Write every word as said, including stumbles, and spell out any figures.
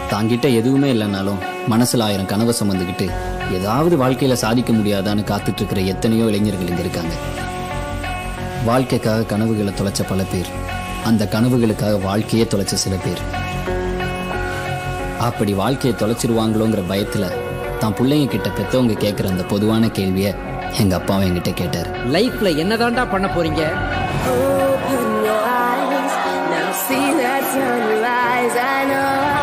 தாங்கிட்ட எதுவுமே இல்லைனாலும் மனசுல ஆயிரம் கனவை சுமந்துக்கிட்டு ஏதாவது வாழ்க்கையில சாதிக்க முடியாதான்னு காத்துட்டு இருக்கிற எத்தனையோ இளைஞர்கள் இங்க இருக்காங்க. வாழ்க்கைக்காக கனவுகளை தொலைச்ச பல பேர், அந்த கனவுகளுக்காக வாழ்க்கையே தொலைச்ச சில பேர். அப்படி வாழ்க்கையை தொலைச்சிருவாங்களோங்கிற பயத்துல தான் பிள்ளைங்க கிட்ட பெத்தவங்க கேட்கிற அந்த பொதுவான கேள்வியை எங்க அப்பாவும் என்கிட்ட கேட்டார். லைஃப்ல என்னதான்டா பண்ண போறீங்க? Open your eyes, now see that sunrise. I know